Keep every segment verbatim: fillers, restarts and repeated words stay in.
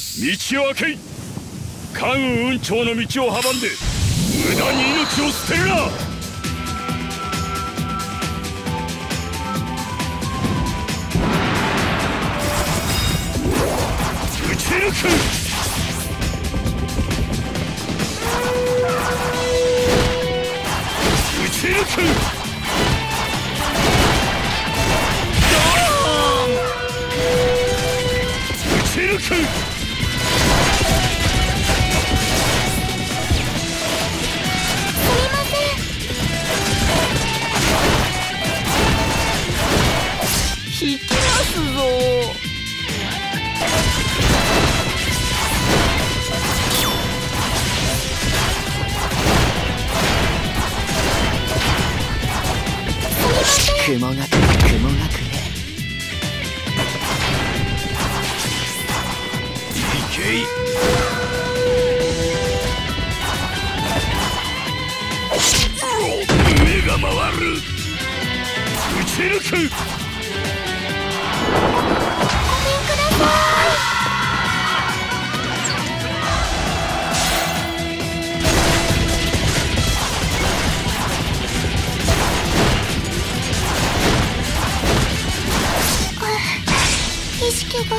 道を開けい。関羽雲長の道を阻んで無駄に命を捨てるな。撃ち抜く。撃ち抜く。撃ち抜く。 引きますぞ。 雲が雲がくれ。 いけい。目が回る。撃ち抜く。 意識が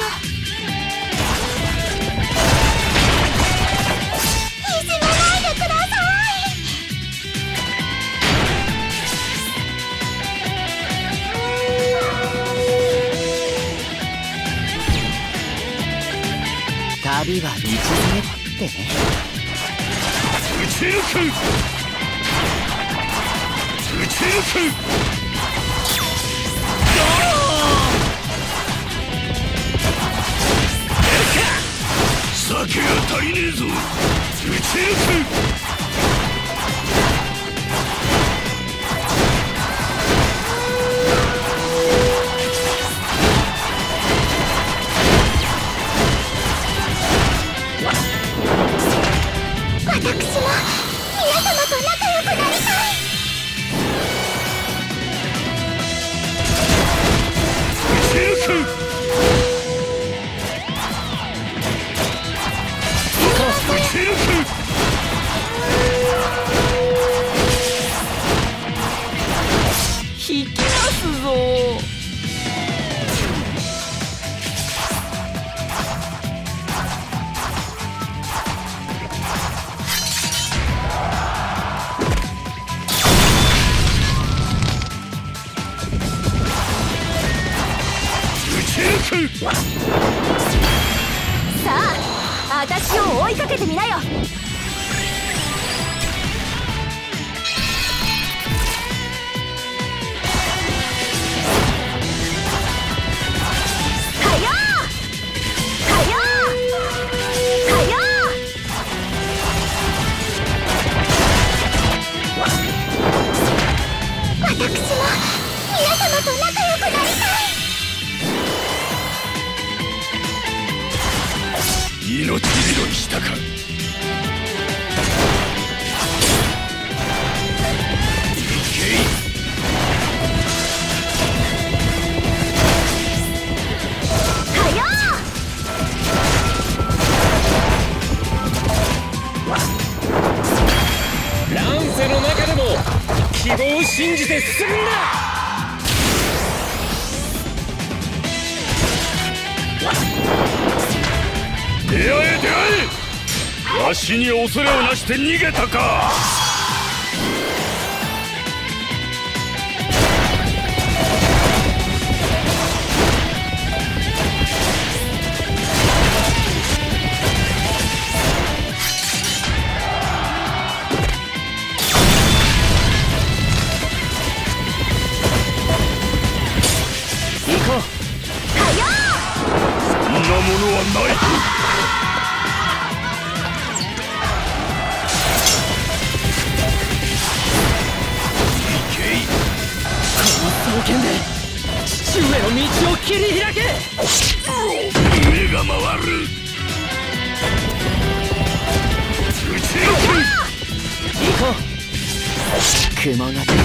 いじめないでください。 旅は道連れってね。 撃ち抜く。撃ち抜く。酒が足りねえぞ。撃ち抜く。 私も皆様と仲良くなりたい。 撃ち抜く。 引きますぞ。 撃ち抜く。 さあ、私を追いかけてみなよ。 私も皆様と仲良くなりたい。 命拾いしたか。いけい。 はよー。乱世の中でも希望を信じて進むんだ。 出会え出会え。わしに恐れをなして逃げたか。 行こう。 そんなものはない。 刀剣で父上の道を切り開け。 目が回る。撃ち抜く。 行こう。雲がくれ雲がく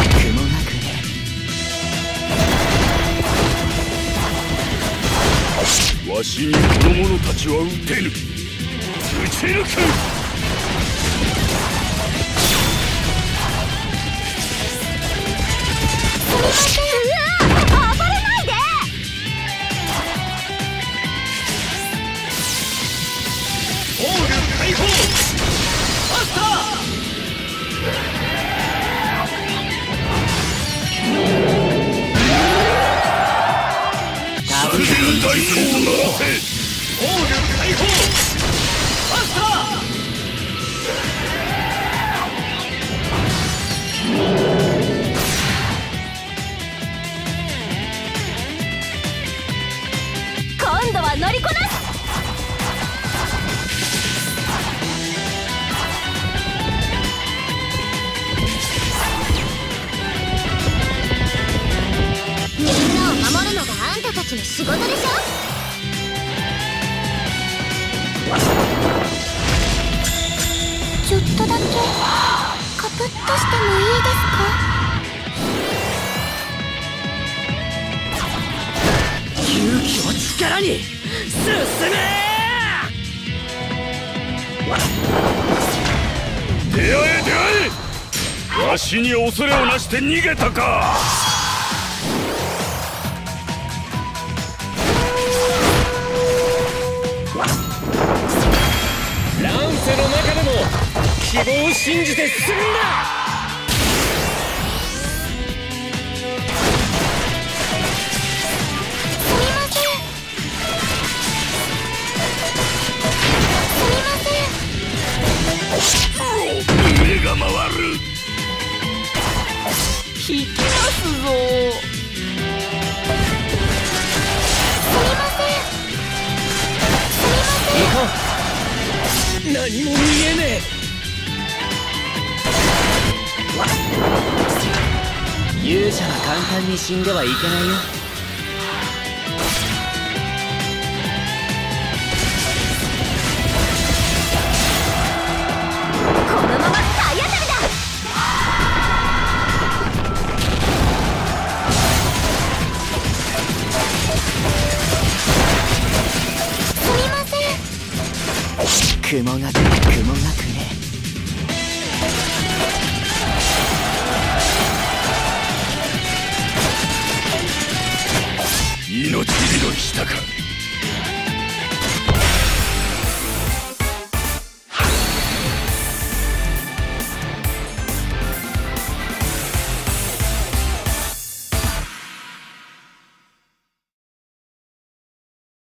れ。 わし死にこの者たちは撃てぬ。撃ち抜く。 うわ暴れないで。 オール解放。マスター。大刀を鳴らせ。オール解放。マスター。 今度は乗りこなす。 みんなを守るのがあんたたちの仕事でしょ。ちょっとだけカプッとしてもいいですか。 勇気を力に進め。 出会え出会え。わしに恐れをなして逃げたか。 乱世の中でも希望を信じて進むんだ。 目が回る。 引きますぞ。 いかん。何も見えねえ。 勇者は簡単に死んではいけないよ。 このまま体当たりだ。 雲がくれ雲がくれ。 命拾いしたか。